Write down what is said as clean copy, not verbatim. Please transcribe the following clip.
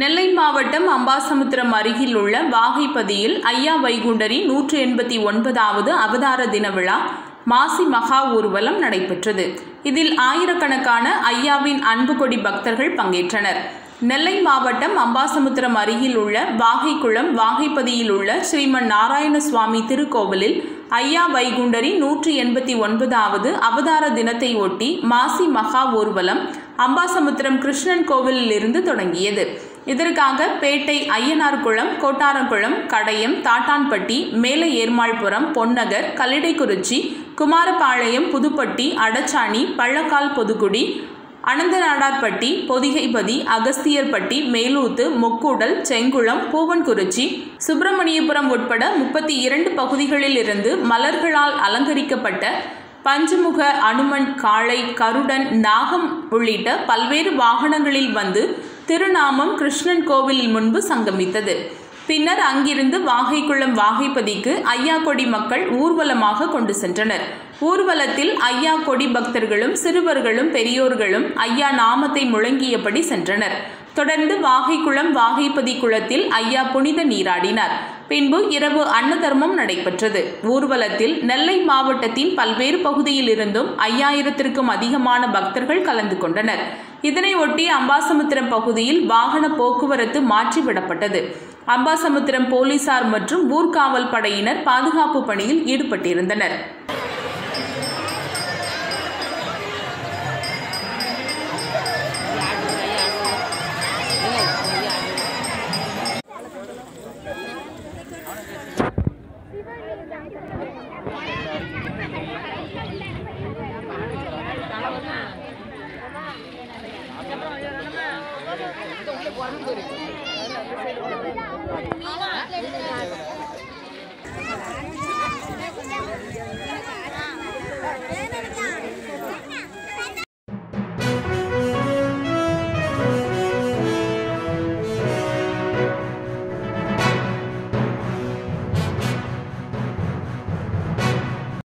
நெல்லை மாவட்டம் அம்பாசமுத்திரம் அருகில் உள்ள வாகைப்பதியில் ஐயா வைகுண்டரின் 189வது அவதார தின விழா மாசி மகா ஊர்வலம் நடைபெற்றது. இதில் ஆயிரக்கணக்கான ஐயாவின் அன்பு கொடி பக்தர்கள் பங்கேற்றனர். நெல்லை மாவட்டம் அம்பாசமுத்திரம் அருகில் உள்ள வாகைக்குளம் வாகைப்பதியில் உள்ள ஸ்ரீமன் நாராயண சுவாமி திருக்கோவிலில் ஐயா வைகுண்டரின் 189வது அவதார தினத்தை ஒட்டி மாசி மகா ஊர்வலம் அம்பாசமுத்திரம் கிருஷ்ணன் கோவிலில் இருந்து தொடங்கியது. இதற்காக பேட்டை ஐயனார்குளம், கோட்டாரங்குளம், கடையம், தாட்டான்பட்டி, மேல ஏர்மாள்புரம், பொன்னகர், கல்லிடைக்குறிச்சி, குமாரபாளையம், புதுப்பட்டி, அடச்சாணி, பள்ளக்கால், பொதுக்குடி, அனந்தநாடார்பட்டி, பொதிகைப்பதி, அகஸ்தியர்பட்டி, மேலூத்து, முக்கூடல், செங்குளம், பூவன்குறிச்சி, சுப்பிரமணியபுரம் உட்பட 32 பகுதிகளில் இருந்து மலர்களால் அலங்கரிக்கப்பட்ட பஞ்சமுக அனுமன் காளை, கருடன், நாகம் உள்ளிட்ட பல்வேறு வாகனங்களில் வந்து திருநாமம் கிருஷ்ணன் கோவில் முன்பு சங்கமித்தது. பின்னர் அங்கிருந்து வாகைக்குளம் வாகைப்பதிக்கு ஐயா கொடி மக்கள் ஊர்வலமாக கொண்டு சென்றனர். ஊர்வலத்தில் ஐயா கொடி பக்தர்களும் சிறுவர்களும் பெரியோர்களும் ஐயா நாமத்தை முழங்கியபடி சென்றனர். தொடர்ந்து வாகைக்குளம் வாகைப்பதி குளத்தில் ஐயா புனித நீராடினார். பின்பு இரவு அன்னதர்மம் நடைபெற்றது. ஊர்வலத்தில் நெல்லை மாவட்டத்தின் பல்வேறு பகுதியில் இருந்தும் 5000த்திற்கும் அதிகமான பக்தர்கள் கலந்து கொண்டனர். இதனையொட்டி அம்பாசமுத்திரம் பகுதியில் வாகன போக்குவரத்து மாற்றிவிடப்பட்டது. அம்பாசமுத்திரம் போலீசார் மற்றும் ஊர்காவல் படையினர் பாதுகாப்பு பணியில் ஈடுபட்டிருந்தனர்.